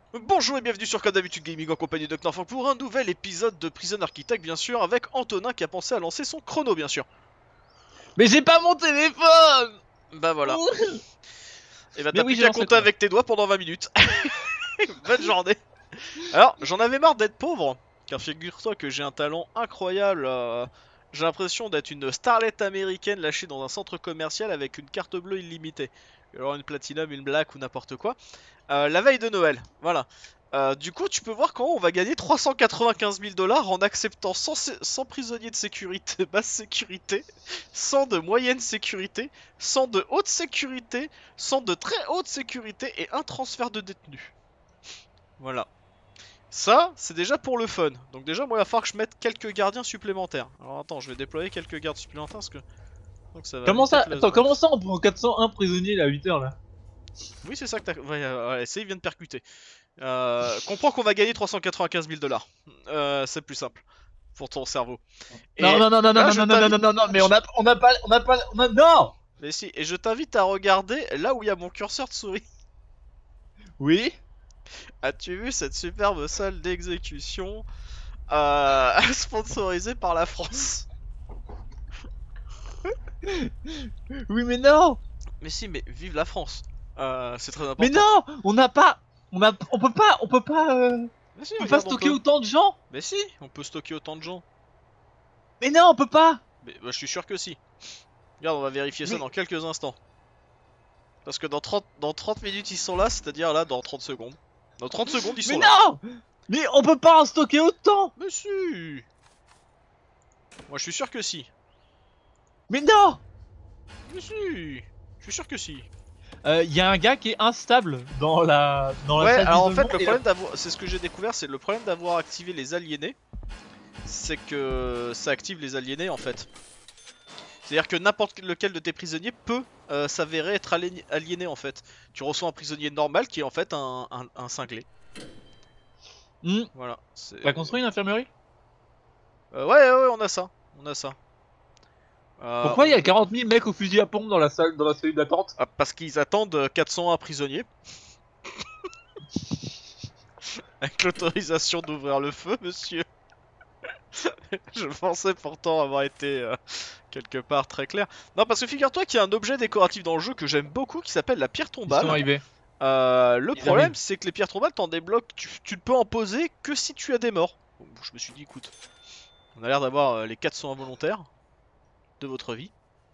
Bonjour et bienvenue sur Comme d'habitude Gaming en compagnie de Knarf pour un nouvel épisode de Prison Architect bien sûr, avec Antonin qui a pensé à lancer son chrono bien sûr. Mais j'ai pas mon téléphone. Bah voilà. Et bah Mais t'as oui, plus j'ai qu'à lancé le compter chrono. avec tes doigts pendant 20 minutes. Bonne journée. Alors j'en avais marre d'être pauvre, car figure-toi que j'ai un talent incroyable. J'ai l'impression d'être une starlette américaine lâchée dans un centre commercial avec une carte bleue illimitée. Alors une platinum, une black ou n'importe quoi. La veille de Noël, voilà. Du coup, tu peux voir comment on va gagner 395 000 dollars en acceptant 100 prisonniers de sécurité, basse sécurité, 100 de moyenne sécurité, 100 de haute sécurité, 100 de très haute sécurité et un transfert de détenus. Voilà. Ça, c'est déjà pour le fun. Donc déjà, moi, il va falloir que je mette quelques gardiens supplémentaires. Alors attends, je vais déployer quelques gardes supplémentaires parce que donc ça va Comment vite être ça? la Attends, zone. comment ça on prend 401 prisonniers là, à 8 heures là? Oui, c'est ça que t'as. Ouais, ouais, ça, il vient de percuter. Comprends qu'on va gagner 395 000 dollars. C'est plus simple pour ton cerveau. Non, Et non, non, non, non, là, non, je non, non, non, t'invite. non, non, non, mais on a pas, non! Mais si, et je t'invite à regarder là où il y a mon curseur de souris. Oui? As-tu vu cette superbe salle d'exécution sponsorisée par la France? Oui, mais non! Mais si, mais vive la France. C'est très Mais important. non! On n'a pas, Mais si, on peut pas regarde, on stocker peut. autant de gens! Mais si, on peut stocker autant de gens. Mais non, on peut pas! Mais bah, je suis sûr que si. Regarde, on va vérifier ça Mais, dans quelques instants. Parce que dans 30 minutes, ils sont là, c'est-à-dire là, dans 30 secondes. Dans 30 secondes, ils mais sont là. non! Mais on peut pas en stocker autant! Mais si. Moi, je suis sûr que si. Mais non! Mais si. Je suis sûr que si. Y a un gars qui est instable dans la Ouais, salle alors en d'isolement fait, le et là. problème d'avoir. C'est ce que j'ai découvert, c'est le problème d'avoir activé les aliénés. C'est que ça active les aliénés en fait. C'est-à-dire que n'importe lequel de tes prisonniers peut s'avérer être aliéné en fait. Tu reçois un prisonnier normal qui est en fait un cinglé. Hmm. Voilà. T'as construit une infirmerie? Ouais, ouais, on a ça. On a ça. Pourquoi il y a 40 000 mecs au fusil à pompe dans la salle, dans la cellule d'attente? Parce qu'ils attendent 401 prisonniers. Avec l'autorisation d'ouvrir le feu, monsieur. Je pensais pourtant avoir été quelque part très clair. Non, parce que figure-toi qu'il y a un objet décoratif dans le jeu que j'aime beaucoup qui s'appelle la pierre Ils sont tombale. arrivés. Le Ils problème, arrivent. c'est que les pierres tombales, t'en débloques, tu ne peux en poser que si tu as des morts. Donc, je me suis dit, écoute, on a l'air d'avoir les 400 involontaires de votre vie.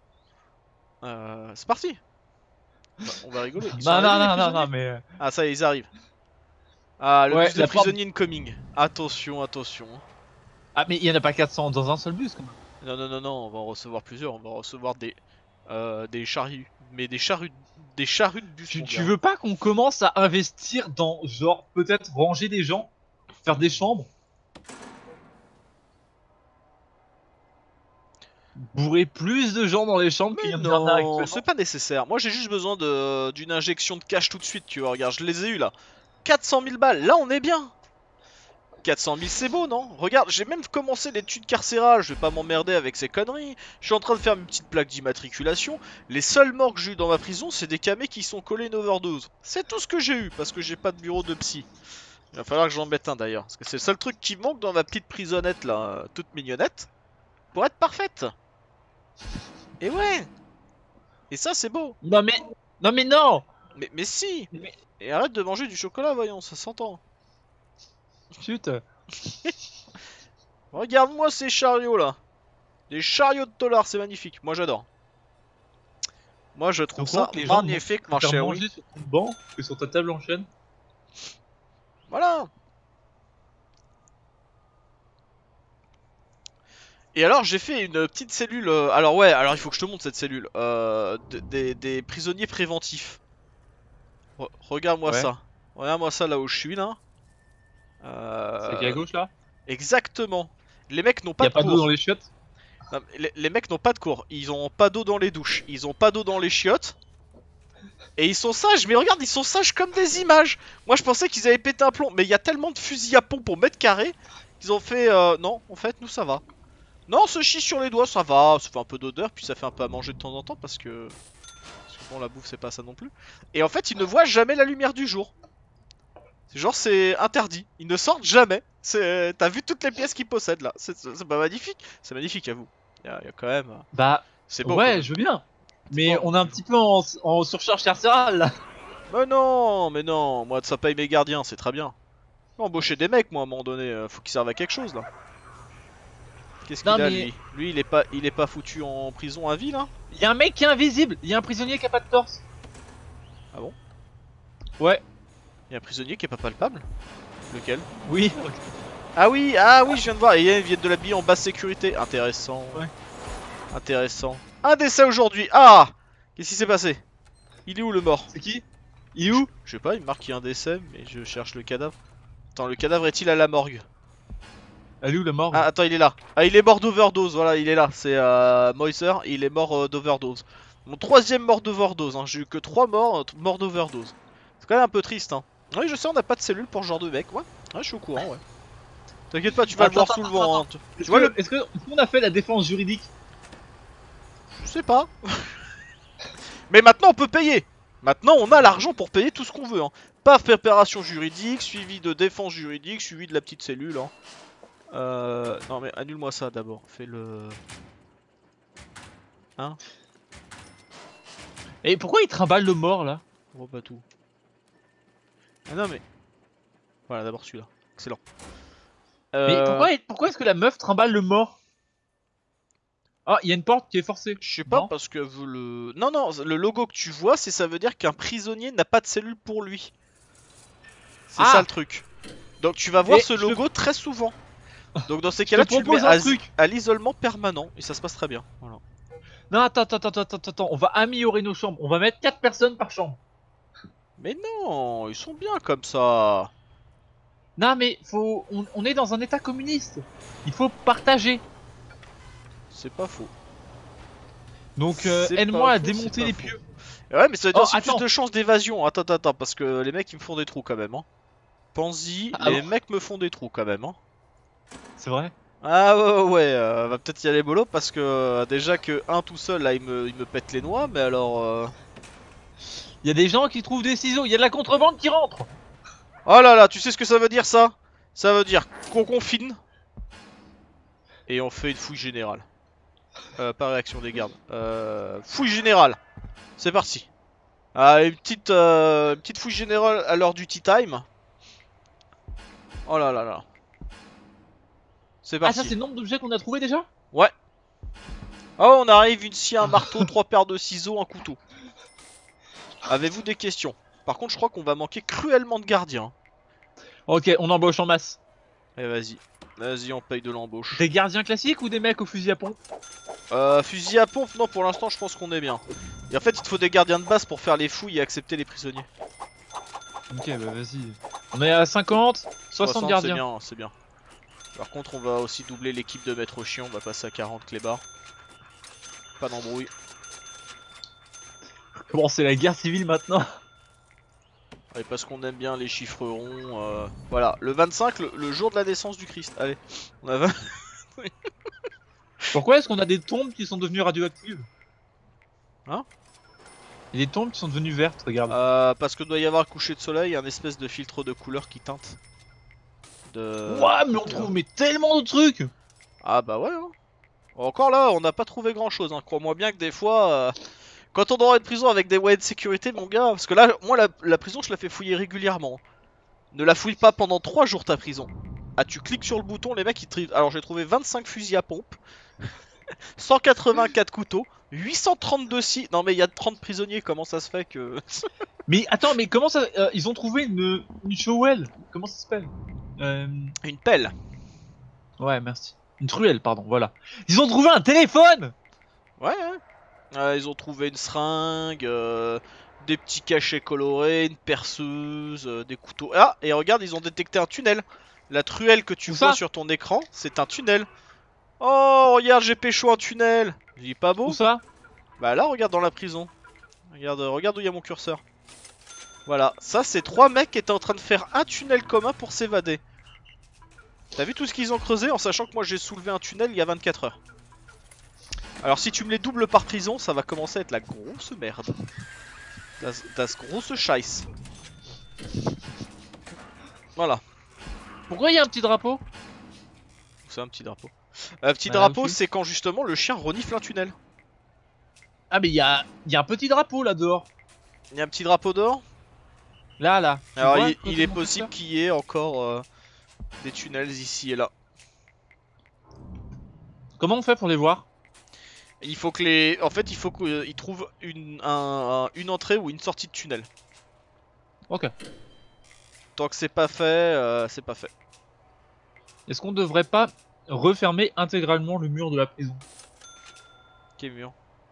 C'est parti. On va rigoler. Ils sont Non, non, arrivés les non, non, non, prisonniers? mais. Ah, ça y est, ils arrivent. Ah, le Ouais, bus de la porte. prisonniers incoming. Attention, attention. Ah, mais il y en a pas 400 dans un seul bus, quand même. Non, non, non, non, on va en recevoir plusieurs. On va recevoir des charrues. Mais des charrues de bus, Tu, mon tu gars. veux pas qu'on commence à investir dans, genre, peut-être ranger des gens, faire des chambres, bourrer plus de gens dans les chambres qu'il y Mais en a non, c'est actuellement? pas nécessaire. Moi, j'ai juste besoin d'une injection de cash tout de suite, tu vois. Regarde, je les ai eu là. 400 000 balles, là, on est bien. 400 000, c'est beau, non? Regarde, j'ai même commencé l'étude carcérale. Je vais pas m'emmerder avec ces conneries. Je suis en train de faire une petite plaque d'immatriculation. Les seuls morts que j'ai eu dans ma prison, c'est des camés qui sont collés une overdose. C'est tout ce que j'ai eu, parce que j'ai pas de bureau de psy. Il va falloir que j'en mette un d'ailleurs. Parce que c'est le seul truc qui manque dans ma petite prisonnette là, toute mignonnette, pour être parfaite. Et ouais! Et ça, c'est beau. Non, mais. Non, mais non! Mais si! Mais. Et arrête de manger du chocolat, voyons, ça s'entend. Chut! Regarde-moi ces chariots là. Des chariots de dollars, c'est magnifique. Moi, j'adore. Moi, je T'es au trouve courant ça que les gens magnifique, mon préfèrent cher, oui. manger sur ton banc que sur ta table en chaîne? Voilà. Et alors, j'ai fait une petite cellule. Alors, ouais, alors il faut que je te montre cette cellule. Des prisonniers préventifs. Regarde-moi Ouais. ça. Regarde-moi ça là où je suis là. C'est qui à Euh, gauche là? Exactement. Les mecs n'ont Y pas a de pas d'eau dans cours. les chiottes? Non, les mecs n'ont pas de cours. Ils ont pas d'eau dans les douches. Ils ont pas d'eau dans les chiottes. Et ils sont sages. Mais regarde, ils sont sages comme des images. Moi, je pensais qu'ils avaient pété un plomb. Mais il y a tellement de fusils à pompe pour mètre carré qu'ils ont fait. Non, en fait, nous ça va. Non, on se chie sur les doigts, ça va. Ça fait un peu d'odeur. Puis ça fait un peu à manger de temps en temps parce que. Parce que bon, la bouffe, c'est pas ça non plus. Et en fait, ils ne voient jamais la lumière du jour. Genre c'est interdit, ils ne sortent jamais. T'as vu toutes les pièces qu'ils possèdent là, c'est pas magnifique. C'est magnifique à vous. Y a quand même... Bah, C'est beau quand ouais, même. je veux bien. C'est Mais beau. on est un petit peu en surcharge carcérale là. Mais non, moi ça paye mes gardiens, c'est très bien. Embaucher des mecs moi à un moment donné, faut qu'ils servent à quelque chose là. Qu'est-ce Non qu'il a mais lui? Lui il est pas foutu en prison à vie là? il y a un mec qui est invisible, il y a un prisonnier qui a pas de torse. Ah bon? Ouais, Il y a un prisonnier qui est pas palpable? Lequel? oui. Ah oui, je viens de voir, et ils viennent de l'habiller en basse sécurité. Intéressant. Ouais. Intéressant. Un décès aujourd'hui. Ah! Qu'est-ce qui s'est passé? Il est où le mort? C'est qui? Il est où? Je sais pas, il marque qu'il y a un décès, mais je cherche le cadavre. Attends, le cadavre est-il à la morgue? Elle est où la mort? Ah, attends, il est là. Ah, il est mort d'overdose, voilà, il est là. C'est Moiser, il est mort d'overdose. Mon troisième mort d'overdose, hein. J'ai eu que 3 morts, morts d'overdose. C'est quand même un peu triste, hein. Oui, je sais, on n'a pas de cellule pour ce genre de mec, ouais. Ouais, je suis au courant, ouais. T'inquiète pas, tu vas le voir sous le vent, hein. Tu vois le... Est-ce qu'on a fait la défense juridique? Je sais pas. Mais maintenant, on peut payer. Maintenant, on a l'argent pour payer tout ce qu'on veut, hein. Pas préparation juridique, suivi de défense juridique, suivi de la petite cellule, hein. Non mais annule-moi ça d'abord, fais le... Hein? Et pourquoi il trimballe le mort là? Oh pas tout. Ah non mais... Voilà d'abord celui-là, excellent. Mais pourquoi est-ce que la meuf trimballe le mort? Ah, il y a une porte qui est forcée. Je sais pas Non. parce que le... Non non, le logo que tu vois, ça veut dire qu'un prisonnier n'a pas de cellule pour lui. C'est Ah. ça le truc. Donc tu vas voir Et ce je logo très souvent. Donc dans ces te cas-là, tu le mets propose un truc. à l'isolement permanent et ça se passe très bien. Voilà. Non, attends, on va améliorer nos chambres. On va mettre 4 personnes par chambre. Mais non, ils sont bien comme ça. Non, mais on est dans un état communiste. Il faut partager. C'est pas faux. Donc, C'est aide-moi pas à faux, démonter c'est pas les faux. pieux. Ouais, mais ça veut dire Oh, aussi plus attends. de chances d'évasion. Attends, parce que les mecs ils me font des trous quand même. Hein. Pense-y, Ah les bon? mecs me font des trous quand même. Hein. C'est vrai? Ah ouais, va peut-être y aller mollo parce que déjà que un tout seul là il me pète les noix, mais alors... Il y a des gens qui trouvent des ciseaux. Il y a de la contrebande qui rentre. Oh là là, tu sais ce que ça veut dire ça? Ça veut dire qu'on confine et on fait une fouille générale. Pas réaction des gardes. Fouille générale. C'est parti. Ah, une petite fouille générale à l'heure du tea time. Oh là là là. C'est Ah, ça, parti. c'est le nombre d'objets qu'on a trouvé déjà? Ouais. Oh, on arrive, une scie, un marteau, 3 paires de ciseaux, un couteau. Avez-vous des questions? Par contre, je crois qu'on va manquer cruellement de gardiens. Ok, on embauche en masse. Eh, vas-y. Vas-y, on paye de l'embauche. Des gardiens classiques ou des mecs au fusil à pompe? Fusil à pompe, non, pour l'instant, je pense qu'on est bien. Et en fait, il te faut des gardiens de base pour faire les fouilles et accepter les prisonniers. Ok, bah vas-y. On est à 50, 60 C'est gardiens. bien, c'est bien. Par contre, on va aussi doubler l'équipe de maître chien. On va passer à 40 clébards. Pas d'embrouille. Comment c'est la guerre civile maintenant? Et parce qu'on aime bien les chiffres ronds. Voilà, le 25, le jour de la naissance du Christ. Allez, on a 20... Pourquoi est-ce qu'on a des tombes qui sont devenues radioactives? Hein? Il y a des tombes qui sont devenues vertes, regarde. Parce que doit y avoir un coucher de soleil, un espèce de filtre de couleur qui teinte. Ouah, mais on trouve mais tellement de trucs! Ah bah ouais, hein. Encore là, on n'a pas trouvé grand chose, hein. Crois-moi bien que des fois, quand on aura une prison avec des moyens de sécurité, mon gars, parce que là, moi, la prison, je la fais fouiller régulièrement. Ne la fouille pas pendant 3 jours ta prison. Ah, tu cliques sur le bouton, les mecs ils te... Alors j'ai trouvé 25 fusils à pompe, 184 couteaux, 832 scies. Non mais il y a 30 prisonniers, comment ça se fait que... Mais attends, mais comment ça. Ils ont trouvé une showell. Comment ça s'appelle? Une pelle. Ouais, merci. Une truelle, pardon, voilà. Ils ont trouvé un téléphone! Ouais, ils ont trouvé une seringue, des petits cachets colorés, une perceuse, des couteaux. Ah, et regarde, ils ont détecté un tunnel. La truelle que tu Où vois ça? sur ton écran, c'est un tunnel. Oh, regarde, j'ai pécho un tunnel. Il est pas Où beau? ça? Bah là, regarde dans la prison. Regarde où il y a mon curseur. Voilà, ça c'est 3 mecs qui étaient en train de faire un tunnel commun pour s'évader. T'as vu tout ce qu'ils ont creusé en sachant que moi j'ai soulevé un tunnel il y a 24 heures. Alors si tu me les doubles par prison, ça va commencer à être la grosse merde. Das grosse scheiß. Voilà. Pourquoi il y a un petit drapeau? C'est un petit drapeau. Petit Bah, drapeau, aussi. c'est quand justement le chien renifle un tunnel. Ah mais il y a un petit drapeau là dehors. Il y a un petit drapeau dehors. Là. Tu Alors vois, à il, côté il de est mon possible curseur qu'il y ait encore des tunnels ici et là. Comment on fait pour les voir? Il faut que les... En fait, il faut qu'ils trouvent une entrée ou une sortie de tunnel. Ok. Tant que c'est pas fait, c'est pas fait. Est-ce qu'on devrait pas refermer intégralement le mur de la prison? Quel mur?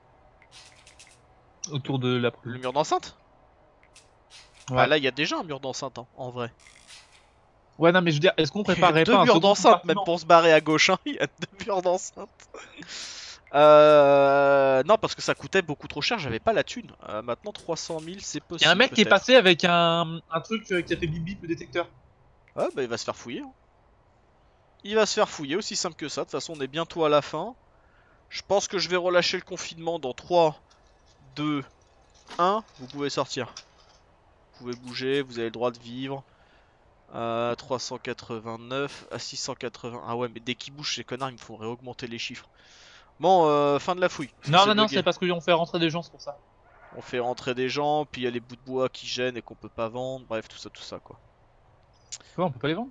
Autour de la prison. Le mur d'enceinte? Ouais. Ah là, il y a déjà un mur d'enceinte, hein, en vrai. Ouais, non, mais je veux dire, est-ce qu'on Il y a préparerait deux pas un murs second d'enceinte, même compartiment? pour se barrer à gauche, hein. Il y a deux murs d'enceinte. Non, parce que ça coûtait beaucoup trop cher, j'avais pas la thune. Maintenant, 300 000, c'est Il y a un possible, mec qui est peut-être. passé avec un truc qui a fait bip bip le détecteur. Ouais, bah il va se faire fouiller. Hein. Il va se faire fouiller, aussi simple que ça. De toute façon, on est bientôt à la fin. Je pense que je vais relâcher le confinement dans 3, 2, 1. Vous pouvez sortir. Vous pouvez bouger, vous avez le droit de vivre. 389 à 680. Ah ouais, mais dès qu'ils bougent, ces connards, ils me font réaugmenter les chiffres. Bon, fin de la fouille. Parce que Non, c'est non, non, c'est bugué. parce qu'on fait rentrer des gens, c'est pour ça. On fait rentrer des gens, puis il y a les bouts de bois qui gênent et qu'on peut pas vendre. Bref, tout ça, quoi. Quoi, on peut pas les vendre?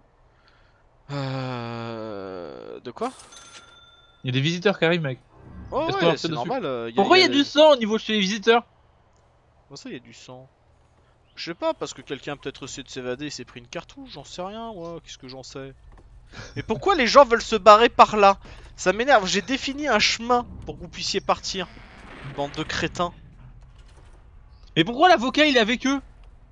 De quoi? Il y a des visiteurs qui arrivent, mec. Oh Est-ce qu'on ouais, leur c'est tire dessus? normal. Pourquoi il y a du sang au niveau chez les visiteurs? Comment ça, il y a du sang? Je sais pas, parce que quelqu'un a peut-être essayé de s'évader et s'est pris une cartouche, j'en sais rien, ouais, qu'est-ce que j'en sais? Mais pourquoi les gens veulent se barrer par là? Ça m'énerve, j'ai défini un chemin pour que vous puissiez partir. Bande de crétins. Mais pourquoi l'avocat il est avec eux?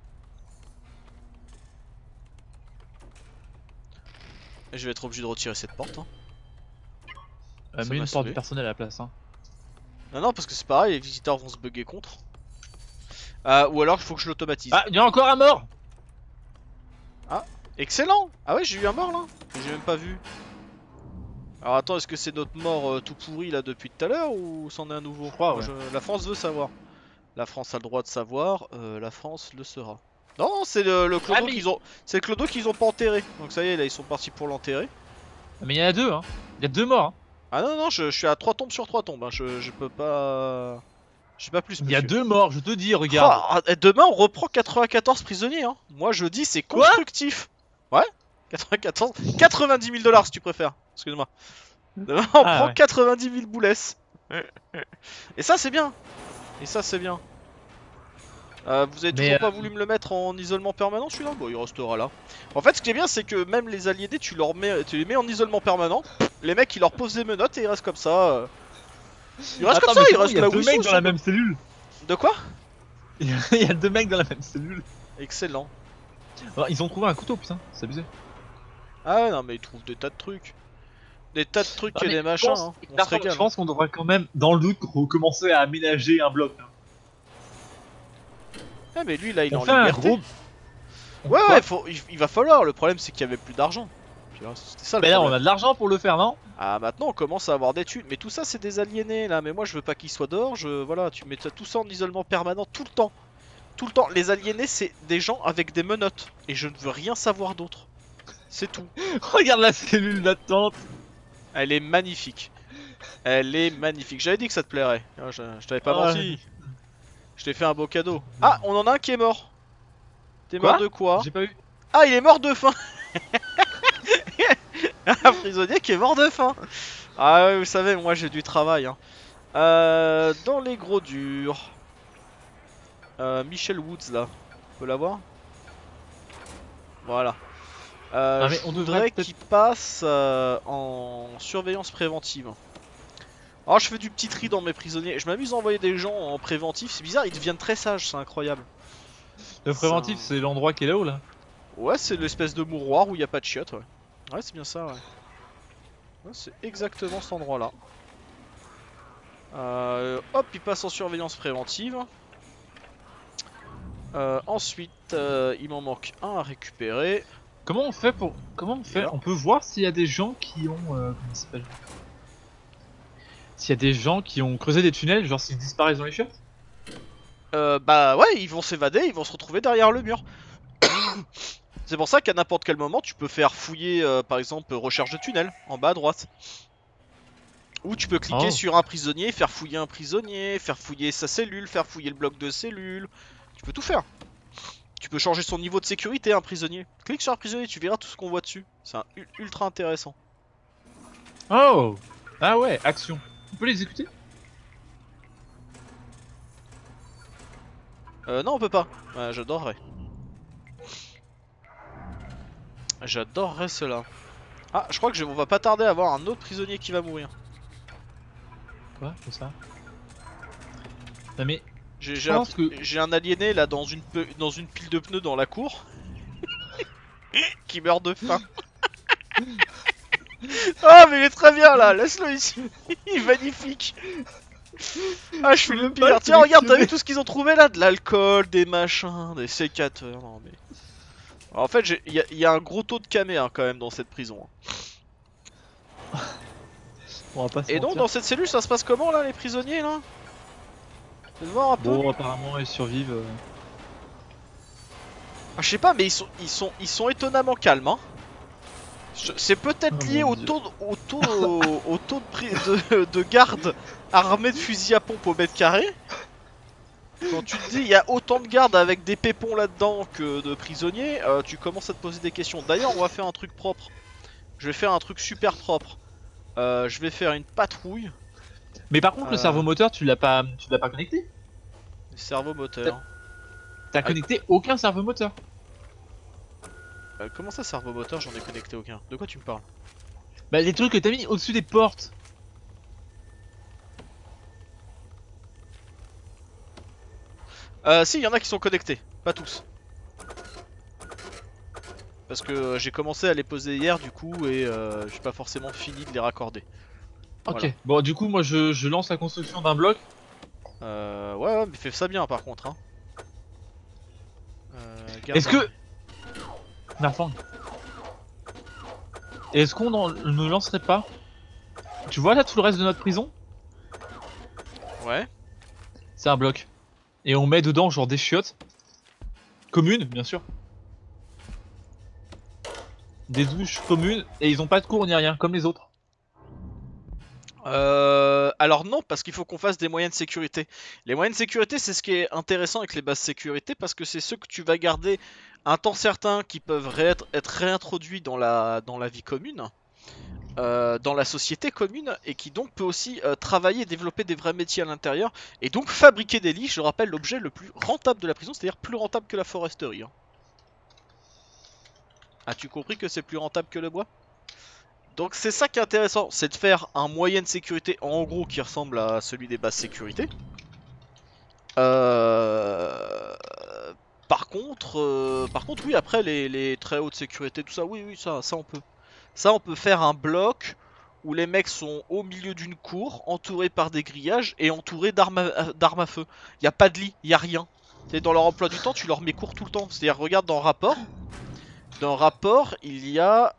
Et je vais être obligé de retirer cette porte. Hein. Ça Mets m'a une porte saoulé. du personnel à la place. Hein. Non, non, parce que c'est pareil, les visiteurs vont se bugger contre. Ou alors il faut que je l'automatise. Ah, il y a encore un mort! Excellent! Ah ouais, j'ai eu un mort là? J'ai même pas vu. Alors attends, est-ce que c'est notre mort tout pourri là depuis tout à l'heure ou c'en est un nouveau? Je crois, Moi, ouais. La France veut savoir. La France a le droit de savoir, la France le sera. Non, c'est le clodo mais... qu'ils ont. C'est le clodo qu'ils ont pas enterré. Donc ça y est, là ils sont partis pour l'enterrer. Mais il y en a deux, hein. Il y a deux morts, hein. Ah non, non, je suis à 3 tombes sur 3 tombes. Hein. Je peux pas. Je sais pas plus, Il y a monsieur. deux morts, je te dis, regarde. Ah, demain on reprend 94 prisonniers. Hein. Moi je dis c'est Quoi? constructif. Ouais, 94. 90 000 dollars si tu préfères. Excuse-moi. Demain on Ah, prend ouais. 90 000 boulesses. Et ça c'est bien. Et ça c'est bien. Vous avez toujours pas voulu me le mettre en isolement permanent celui-là? Bon, il restera là. En fait, ce qui est bien, c'est que même les aliénés, tu les mets en isolement permanent. Les mecs, ils leur posent des menottes et ils restent comme ça. Ils restent comme ça, ils restent il y a là où deux ils mecs sont. dans la même cellule. De quoi? Il y a deux mecs dans la même cellule. Excellent. Alors, ils ont trouvé un couteau, putain, c'est abusé. Ah ouais, non, mais ils trouvent des tas de trucs. Des tas de trucs Ah, et mais des machins. Hein. On se régale. je pense qu'on devrait quand même, dans le doute, recommencer à aménager un bloc. Hein. Ah, mais lui, là, il est On en fait un liberté. gros. Ouais, Quoi? ouais, il va falloir. Le problème, c'est qu'il y avait plus d'argent. C'était ça le Mais là, on problème. a de l'argent pour le faire, non? Ah maintenant on commence à avoir des thunes, mais tout ça c'est des aliénés là, mais moi je veux pas qu'ils soient dehors, voilà, tu mets tout ça en isolement permanent tout le temps. Tout le temps, les aliénés c'est des gens avec des menottes, et je ne veux rien savoir d'autre. C'est tout. Regarde la cellule d'attente. Elle est magnifique. Elle est magnifique, j'avais dit que ça te plairait. Ah, je t'avais pas menti. Je t'ai fait un beau cadeau. Ah, on en a un qui est mort. T'es mort de quoi? J'ai pas eu. Ah, il est mort de faim. Un prisonnier qui est mort de faim. Ah ouais, vous savez, moi j'ai du travail. Hein. Dans les gros durs. Michel Woods là. On peut l'avoir? Voilà. mais Je on voudrais devrait qu'il passe en surveillance préventive. Alors je fais du petit tri dans mes prisonniers. Je m'amuse à envoyer des gens en préventif. C'est bizarre, ils deviennent très sages, c'est incroyable. Le préventif, c'est l'endroit qui est là-haut là. Ouais, c'est l'espèce de mouroir où il n'y a pas de chiottes. Ouais, ouais c'est bien ça. Ouais. Ouais, c'est exactement cet endroit là. Hop, il passe en surveillance préventive. Ensuite, il m'en manque un à récupérer. Comment on fait pour. Comment on fait? On peut voir s'il y a des gens qui ont. Comment ça s'appelle? S'il y a des gens qui ont creusé des tunnels, genre s'ils disparaissent dans les chiottes? Bah ouais, ils vont s'évader, ils vont se retrouver derrière le mur. C'est pour ça qu'à n'importe quel moment, tu peux faire fouiller, par exemple, recherche de tunnel, en bas à droite. Ou tu peux cliquer sur un prisonnier, faire fouiller un prisonnier, faire fouiller sa cellule, faire fouiller le bloc de cellule. Tu peux tout faire. Tu peux changer son niveau de sécurité, un prisonnier. Clique sur un prisonnier, tu verras tout ce qu'on voit dessus. C'est ultra intéressant. Oh. Ah ouais, action. On peut l'exécuter? Non, on peut pas. J'adorerais. J'adorerais cela. Ah, je crois que on va pas tarder à avoir un autre prisonnier qui va mourir. Quoi? C'est ça? Non mais... J'ai un aliéné là dans une pile de pneus dans la cour. Qui meurt de faim. Ah mais il est très bien là, laisse-le ici. Il est magnifique. Ah je suis le pire. Tiens regarde, t'as vu tout ce qu'ils ont trouvé là? De l'alcool, des machins, des sécateurs. Non mais... Alors, en fait il y a un gros taux de camé hein, quand même dans cette prison. On va pas se Et donc mentir. dans cette cellule ça se passe comment là les prisonniers là? Fais voir un peu. Bon apparemment ils survivent. Ah, je sais pas mais ils sont étonnamment calmes hein. C'est peut-être lié au taux de garde armés de fusils à pompe au mètre carré. Quand tu te dis il y a autant de gardes avec des pépons là-dedans que de prisonniers, tu commences à te poser des questions. D'ailleurs on va faire un truc propre. Je vais faire un truc super propre. Je vais faire une patrouille. Mais par contre le servomoteur tu l'as pas connecté? Le servomoteur. T'as connecté aucun servomoteur. Comment ça servomoteur? J'en ai connecté aucun. De quoi tu me parles? Bah les trucs que t'as mis au-dessus des portes. Si, il y en a qui sont connectés, pas tous. Parce que j'ai commencé à les poser hier du coup et j'ai pas forcément fini de les raccorder. Ok, Voilà. bon du coup moi je lance la construction d'un bloc. Ouais, mais fais ça bien par contre hein. Est-ce que... Narfang. Est-ce qu'on ne lancerait pas... Tu vois là tout le reste de notre prison? Ouais. C'est un bloc. Et on met dedans genre des chiottes. Communes bien sûr. Des douches communes et ils ont pas de cours ni rien comme les autres. Alors non, parce qu'il faut qu'on fasse des moyens de sécurité. Les moyens de sécurité, c'est ce qui est intéressant avec les bases sécurité, parce que c'est ceux que tu vas garder un temps certain qui peuvent être réintroduits dans la vie commune, dans la société commune, et qui donc peut aussi travailler et développer des vrais métiers à l'intérieur, et donc fabriquer des lits, je rappelle, l'objet le plus rentable de la prison, c'est-à-dire plus rentable que la foresterie. Hein. As-tu compris que c'est plus rentable que le bois ? Donc c'est ça qui est intéressant, c'est de faire un moyen de sécurité en gros qui ressemble à celui des bases sécurité. Par contre, oui, après les très hautes sécurités, tout ça, oui, ça on peut. Ça on peut faire un bloc où les mecs sont au milieu d'une cour, entourés par des grillages et entourés d'armes à feu. Y a pas de lit, y a rien. C'est dans leur emploi du temps, tu leur mets court tout le temps. C'est-à-dire, regarde dans le rapport. Dans le rapport, il y a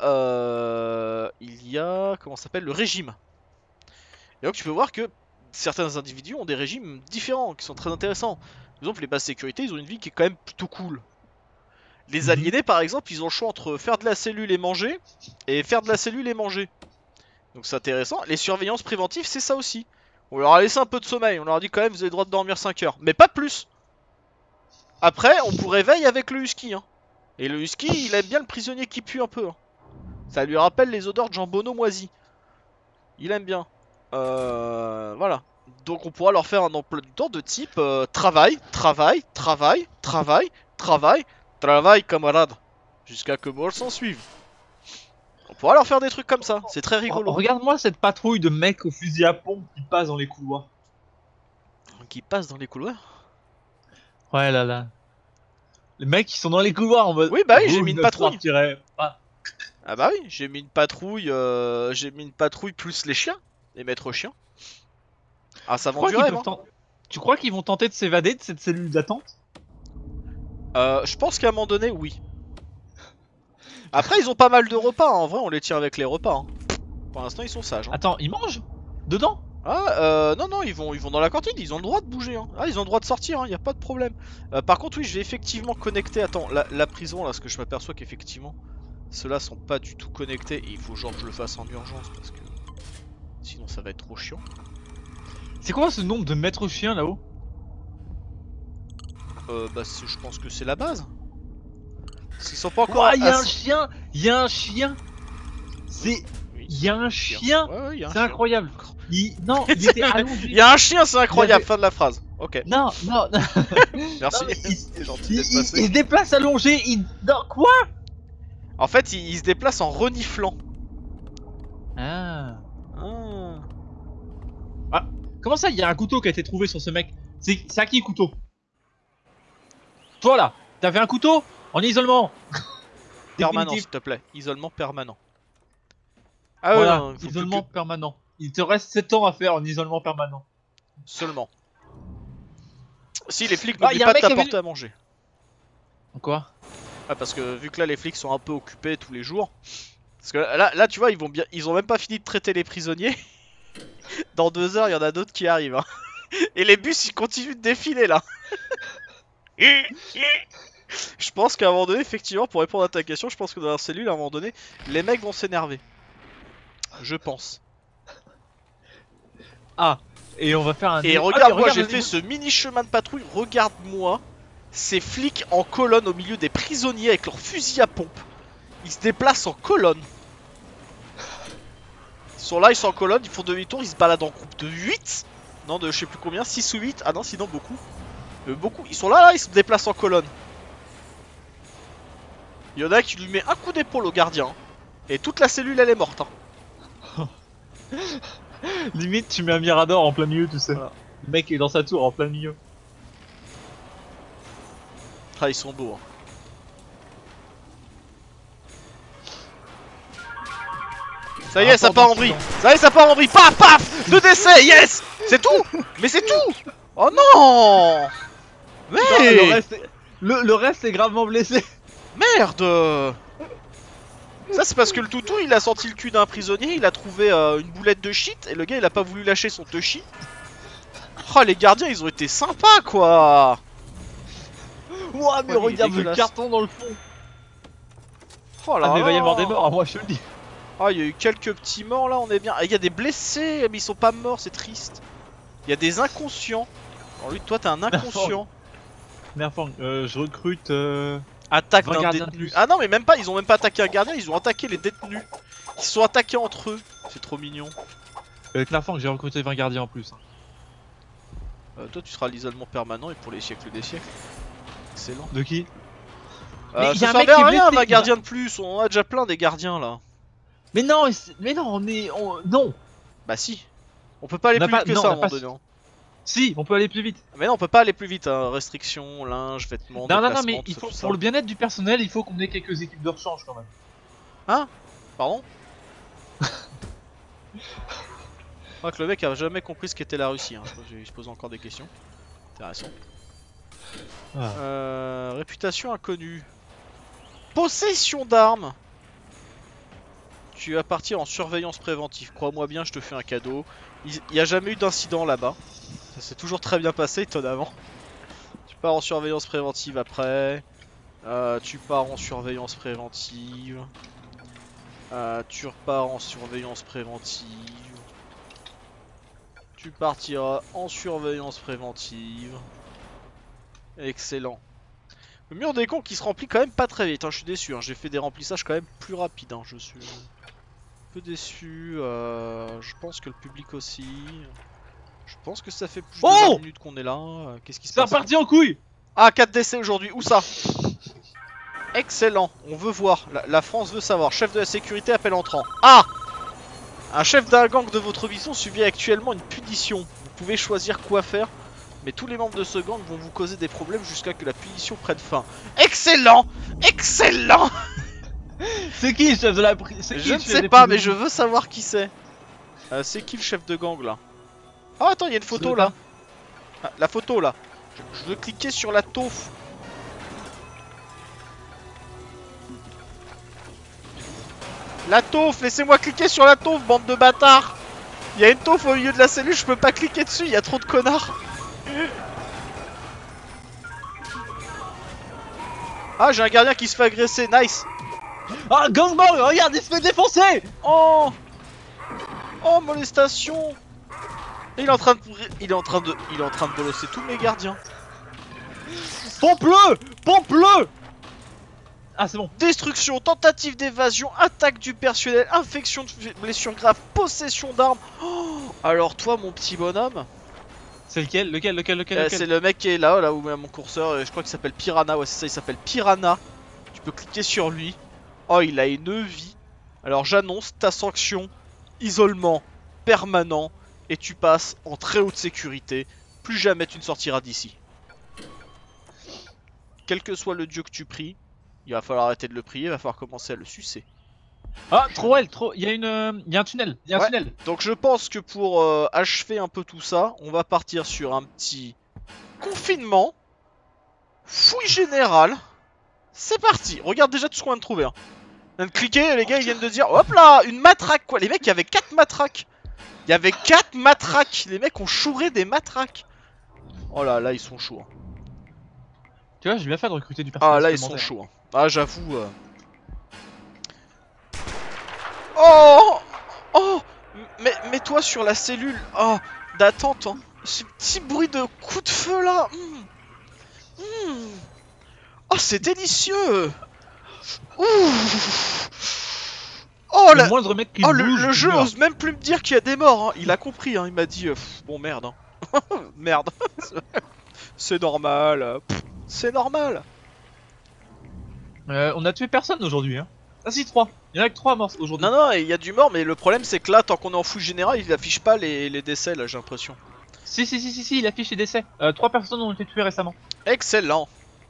comment ça s'appelle, le régime. Et donc tu peux voir que certains individus ont des régimes différents, qui sont très intéressants. Par exemple, les bases sécurité, ils ont une vie qui est quand même plutôt cool. Les aliénés, par exemple, ils ont le choix entre faire de la cellule et manger, et faire de la cellule et manger. Donc c'est intéressant. Les surveillances préventives, c'est ça aussi. On leur a laissé un peu de sommeil, on leur a dit quand même, vous avez le droit de dormir 5 heures, mais pas plus. Après, on pourrait veiller avec le husky, hein. Et le husky, il aime bien le prisonnier qui pue un peu. Hein. Ça lui rappelle les odeurs de jambonneau moisi. Il aime bien. Voilà. Donc on pourra leur faire un emploi du temps de type travail, travail, travail, travail, travail, travail, camarade. Jusqu'à que mort s'en suive. On pourra leur faire des trucs comme ça. C'est très rigolo. Regarde-moi cette patrouille de mecs au fusil à pompe qui passent dans les couloirs. Qui passent dans les couloirs. Ouais là. Les mecs qui sont dans les couloirs en mode... Oui bah oui, j'ai mis une patrouille. Ah. Ah bah oui, j'ai mis une patrouille plus les chiens, les maîtres chiens. Ah ça vend du rêve hein. Tu crois qu'ils vont tenter de s'évader de cette cellule d'attente? Je pense qu'à un moment donné, oui. Après ils ont pas mal de repas, hein. En vrai on les tire avec les repas hein. Pour l'instant ils sont sages hein. Attends, ils mangent dedans? Ah, non, non, ils vont dans la cantine, ils ont le droit de bouger. Hein. Ah, ils ont le droit de sortir, hein, y a pas de problème. Par contre, oui, je vais effectivement connecter. Attends, la prison là, parce que je m'aperçois qu'effectivement, ceux-là sont pas du tout connectés. Et il faut genre que je le fasse en urgence parce que sinon ça va être trop chiant. C'est quoi ce nombre de maîtres chiens là-haut? Bah, je pense que c'est la base. Parce qu'ils sont pas encore. Oh, y'a un chien! Y'a un chien! C'est. Oui, Y'a un chien! Ouais, ouais, y a un C'est chien. incroyable! Non, il était allongé. Il y a un chien, c'est incroyable. Fin de la phrase. Ok. Non, non, non. Merci. Non, mais C'est gentil d'être passé. il se déplace allongé. Non, quoi? En fait, il se déplace en reniflant. Ah. Ah. Comment ça, il y a un couteau qui a été trouvé sur ce mec? C'est à qui le couteau? Toi là, t'avais un couteau en isolement. Permanent, Définitif. s'il te plaît. Isolement permanent. Ah Voilà, non, faut isolement permanent. Il te reste 7 ans à faire en isolement permanent. seulement. Si les flics Ah, n'oublient y a un pas de mec qui avait t'apporter une- à manger. Quoi? Ah, parce que vu que là les flics sont un peu occupés tous les jours. Parce que là tu vois, ils ont même pas fini de traiter les prisonniers. Dans 2 heures, il y en a d'autres qui arrivent. Hein. Et les bus ils continuent de défiler là. Je pense qu'à un moment donné, effectivement, pour répondre à ta question, je pense que dans leur cellule, à un moment donné, les mecs vont s'énerver. Je pense. Ah, et on va faire un. Et Ah, regarde, mais moi j'ai le fait niveau- ce mini chemin de patrouille. Regarde-moi ces flics en colonne au milieu des prisonniers avec leurs fusils à pompe. Ils se déplacent en colonne. Ils sont là, ils sont en colonne, ils font demi-tour, ils se baladent en groupe de 8. Non, de je sais plus combien, 6 ou 8. Ah non, sinon beaucoup. Beaucoup. Ils sont là, ils se déplacent en colonne. Il y en a qui lui met un coup d'épaule au gardien. Et toute la cellule elle est morte. Hein. Limite, tu mets un mirador en plein milieu, tu sais. Voilà. Le mec est dans sa tour en plein milieu. Ah, ils sont beaux. Hein. Ça y est, ça part en vrille. Ça y est, ça part en vrille. Paf, paf. 2 décès, yes. C'est tout. Mais c'est tout. Oh non. Non, Mais le reste est gravement blessé. merde. Ça c'est parce que le toutou il a senti le cul d'un prisonnier, il a trouvé une boulette de shit et le gars il a pas voulu lâcher son touchy. Oh les gardiens ils ont été sympas quoi. Ouah, mais Oh, il est regarde le dégueulasse. carton dans le fond. Oh là Ah, mais il va y là. avoir des morts, moi je te le dis. Ah il y a eu quelques petits morts là, on est bien. Il y a des blessés mais ils sont pas morts, c'est triste. Il y a des inconscients. Alors lui toi t'es un inconscient. Nerfang, je recrute. Attaque 20 d'un gardiens de détenu. plus. Ah non mais même pas, ils ont même pas attaqué un gardien, ils ont attaqué les détenus. Ils se sont attaqués entre eux. C'est trop mignon. Nerfang, j'ai recruté 20 gardiens en plus. Toi tu seras à l'isolement permanent et pour les siècles des siècles. Excellent. De qui? Mais y Ça a un mec servait qui à est rien, blessé, un il gardien de plus, on a déjà plein des gardiens là. Mais non, non. Bah si. On peut pas aller On a plus pas- vite que non, ça à on un a moment pas- donné. Hein. Si, on peut aller plus vite. Mais non, on peut pas aller plus vite, hein. Restrictions, linge, vêtements, Non, déplacements, mais tout il ça, faut, tout ça. pour le bien-être du personnel, il faut qu'on ait quelques équipes de rechange quand même. Hein? Pardon? Je crois que le mec a jamais compris ce qu'était la Russie, hein. Je crois qu'il se pose encore des questions. Intéressant. Réputation inconnue. Possession d'armes. Tu vas partir en surveillance préventive. Crois-moi bien, je te fais un cadeau. Il n'y a jamais eu d'incident là-bas. Ça s'est toujours très bien passé, étonnamment. Tu pars en surveillance préventive après. Tu pars en surveillance préventive. Tu repars en surveillance préventive. Tu partiras en surveillance préventive. Excellent. Le mur des cons qui se remplit quand même pas très vite, hein, je suis déçu, hein. J'ai fait des remplissages quand même plus rapides, hein. Je suis un peu déçu, je pense que le public aussi. Je pense que ça fait plus de 20 minutes qu'on est là, qu'est-ce qui se C'est passe? reparti en couille. Ah, 4 décès aujourd'hui, où ça? Excellent, on veut voir, la France veut savoir, chef de la sécurité appelle entrant. Ah! Un chef d'un gang de votre vision subit actuellement une punition, vous pouvez choisir quoi faire. Mais tous les membres de ce gang vont vous causer des problèmes jusqu'à que la punition prenne fin. Excellent! Excellent! C'est qui le chef de la Je ne sais pas, mais je veux savoir qui c'est. C'est qui le chef de gang là? Oh attends, il y a une photo là. Ah, la photo là. Je veux cliquer sur la taufe. La taufe, laissez-moi cliquer sur la taufe, bande de bâtards! Y'a une taupe au milieu de la cellule, je peux pas cliquer dessus, y'a trop de connards. Ah, j'ai un gardien qui se fait agresser, nice. Ah, gangbang, regarde, il se fait défoncer. Oh, oh, molestation. Et il est en train de, il est en train de bolosser tous mes gardiens. Pompe-le. Pompe-le. Ah, c'est bon. Destruction, tentative d'évasion, attaque du personnel, infection de blessures graves, possession d'armes. Oh, alors toi, mon petit bonhomme. C'est lequel? Lequel C'est le mec qui est là où est mon curseur, je crois qu'il s'appelle Piranha, ouais c'est ça, il s'appelle Piranha. Tu peux cliquer sur lui. Oh, il a une vie. Alors j'annonce ta sanction, isolement permanent, et tu passes en très haute sécurité. Plus jamais tu ne sortiras d'ici. Quel que soit le dieu que tu pries, il va falloir arrêter de le prier, il va falloir commencer à le sucer. Ah, trop. Il y a un tunnel. Il y a un tunnel. Donc je pense que pour achever un peu tout ça, on va partir sur un petit confinement. Fouille générale. C'est parti. Regarde déjà tout ce qu'on vient de trouver. Hein. On vient de cliquer, les gars ils viennent de dire hop là, une matraque quoi. Les mecs, il y avait 4 matraques. Il y avait 4 matraques. Les mecs ont chouré des matraques. Oh là là, ils sont chauds. Hein. Tu vois, j'ai bien fait de recruter du personnel. Ah là, ils sont chauds. Hein. Ah, j'avoue. Oh, oh, mets-toi sur la cellule d'attente. Hein. Ce petit bruit de coup de feu là. Oh, c'est délicieux. Ouh. Oh, le moindre mec qui bouge, le jeu ose même plus me dire qu'il y a des morts. Hein. Il a compris. Hein. Il m'a dit bon merde. Hein. Merde. C'est normal. C'est normal. On a tué personne aujourd'hui. Hein. Ah si, 3. Il y en a que 3 morts aujourd'hui. Non, il y a du mort, mais le problème c'est que là, tant qu'on est en fouille générale, il affiche pas les décès là, j'ai l'impression. Si, il affiche les décès. 3 personnes ont été tuées récemment. Excellent.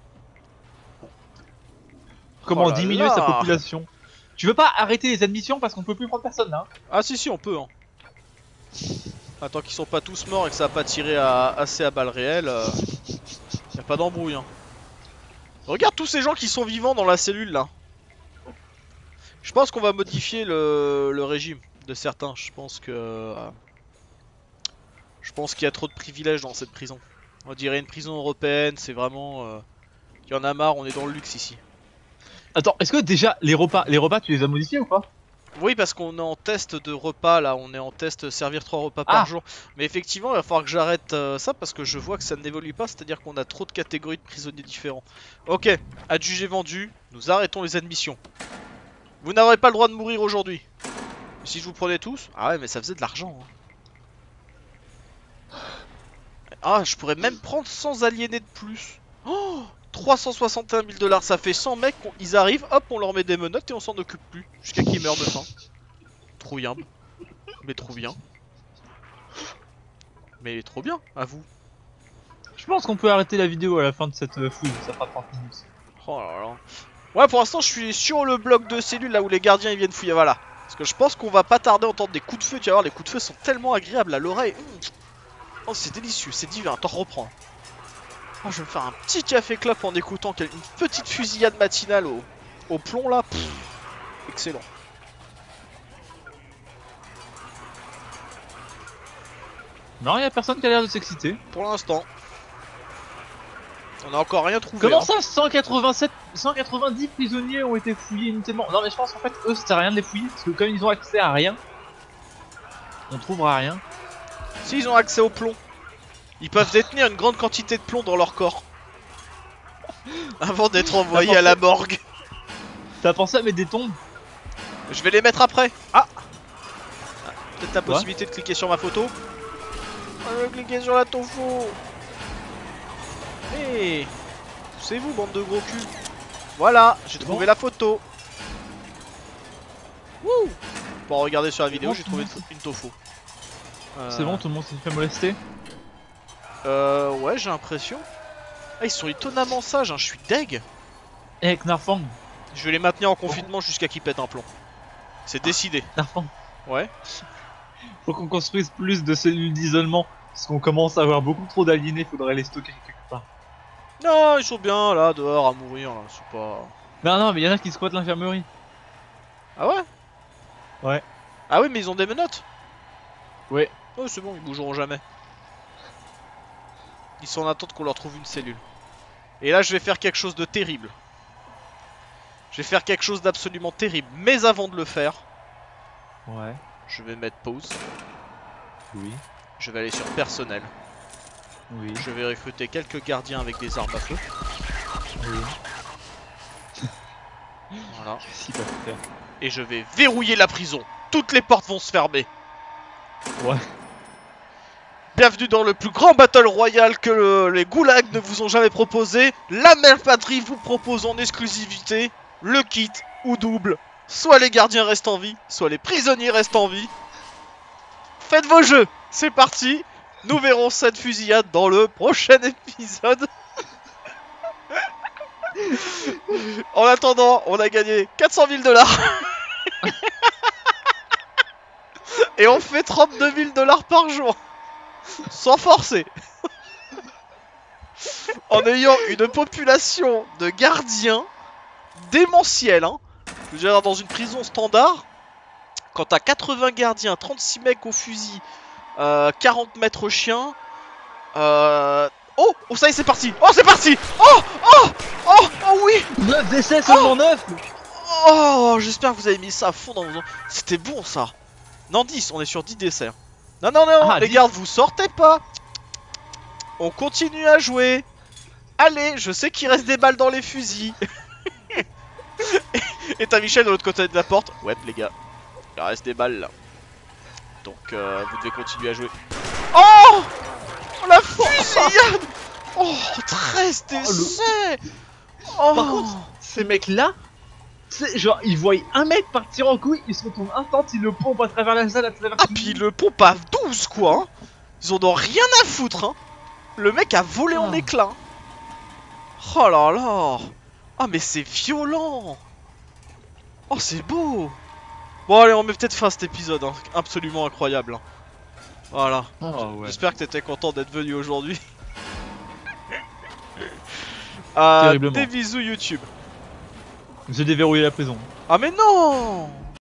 Comment là diminuer là. sa population? Tu veux pas arrêter les admissions parce qu'on peut plus prendre personne là? Ah si, on peut. Hein. Attends qu'ils sont pas tous morts et que ça a pas tiré assez à balles réelles, y a pas d'embrouille. Hein. Regarde tous ces gens qui sont vivants dans la cellule là. Je pense qu'on va modifier le régime de certains. Je pense qu'il y a trop de privilèges dans cette prison. On dirait une prison européenne, c'est vraiment... y en a marre, on est dans le luxe ici. Attends, est-ce que déjà les repas tu les as modifiés ou pas? Oui, parce qu'on est en test de repas là, on est en test servir 3 repas par jour. Mais effectivement, il va falloir que j'arrête ça parce que je vois que ça n'évolue pas, c'est-à-dire qu'on a trop de catégories de prisonniers différents. Ok, adjugé vendu, nous arrêtons les admissions. Vous n'aurez pas le droit de mourir aujourd'hui. Si je vous prenais tous... Ah ouais, mais ça faisait de l'argent. Hein. Ah, je pourrais même prendre 100 aliénés de plus. Oh, 361 000 $, ça fait 100 mecs, ils arrivent, hop, on leur met des menottes et on s'en occupe plus. Jusqu'à qu'ils meurent de faim. Trop bien. Mais trop bien. Mais trop bien, à vous. Je pense qu'on peut arrêter la vidéo à la fin de cette fouille, ça fera 30 minutes. Oh là là. Ouais, pour l'instant, je suis sur le bloc de cellules là où les gardiens ils viennent fouiller, voilà. Parce que je pense qu'on va pas tarder à entendre des coups de feu, tu vas voir, les coups de feu sont tellement agréables à l'oreille. Oh, c'est délicieux, c'est divin, t'en reprends. Oh, je vais me faire un petit café clope en écoutant une petite fusillade matinale au plomb là. Pff, excellent. Non, y a personne qui a l'air de s'exciter. Pour l'instant. On a encore rien trouvé. Comment hein. ça 190 prisonniers ont été fouillés inutilement? Non mais je pense qu'en fait eux c'était rien de les fouiller parce que comme ils ont accès à rien, on trouvera rien. Si ils ont accès au plomb, ils peuvent détenir une grande quantité de plomb dans leur corps. Avant d'être envoyés à la morgue. T'as pensé à mettre des tombes? Je vais les mettre après. Ah, peut-être la possibilité de cliquer sur ma photo. Je vais cliquer sur la tofu. Hey, c'est vous bande de gros culs. Voilà, j'ai trouvé la photo. Wouh. Pour regarder sur la vidéo, j'ai trouvé une tofu. C'est bon, tout le monde s'est fait molester? Ouais, j'ai l'impression. Ah, ils sont étonnamment sages, hein, je suis deg. Eh, Knarfang. Je vais les maintenir en confinement jusqu'à qu'ils pètent un plomb. C'est décidé. Knarfang. Ouais. Faut qu'on construise plus de cellules d'isolement. Parce qu'on commence à avoir beaucoup trop d'aliénés, faudrait les stocker quelque part. Non, ils sont bien là, dehors à mourir, là, c'est pas... Non, mais y'en a qui squattent l'infirmerie. Ah ouais? Ouais. Ah oui, mais ils ont des menottes. Ouais. Oh c'est bon, ils bougeront jamais. Ils sont en attente qu'on leur trouve une cellule. Et là je vais faire quelque chose de terrible. Je vais faire quelque chose d'absolument terrible. Mais avant de le faire, Ouais. je vais mettre pause. Oui. Je vais aller sur personnel. Oui. Je vais recruter quelques gardiens avec des armes à feu. Oui. Voilà. Qu'est-ce qu'il va faire? Et je vais verrouiller la prison. Toutes les portes vont se fermer. Ouais. Bienvenue dans le plus grand battle royal que les goulags ne vous ont jamais proposé. La mère patrie vous propose en exclusivité le kit ou double. Soit les gardiens restent en vie, soit les prisonniers restent en vie. Faites vos jeux, c'est parti. Nous verrons cette fusillade dans le prochain épisode. En attendant, on a gagné 400 000 $. Et on fait 32 000 $ par jour. Sans forcer. En ayant une population de gardiens démentielle, hein. Je veux dire, dans une prison standard, quand t'as 80 gardiens, 36 mecs au fusil, 40 mètres chiens, Oh, oh ça y est c'est parti. Oh c'est parti. Oh, oh, oh, oh oui. 9 décès, seulement 9. Oh, j'espère que vous avez mis ça à fond dans vos... C'était bon ça. Non 10, on est sur 10 décès. Non, non, non, Ah, les 10. gardes vous sortez pas. On continue à jouer. Allez, je sais qu'il reste des balles dans les fusils. Et t'as Michel de l'autre côté de la porte. Ouais les gars, il reste des balles là. Donc vous devez continuer à jouer. Oh, la fusillade. Oh, 13 décès. Oh. Par contre, ces mecs-là, genre, ils voient un mec partir en couille, ils se retournent instant, ils le pompent à travers la salle, à travers... Ah puis le pompe à 12 quoi hein. Ils en ont rien à foutre hein. Le mec a volé en éclats. Oh là là. Ah mais c'est violent. Oh c'est beau. Bon allez on met peut-être fin à cet épisode hein. Absolument incroyable hein. Voilà. Oh, ouais. J'espère que t'étais content d'être venu aujourd'hui. Terriblement. Des bisous YouTube. J'ai déverrouillé la prison. Ah mais non.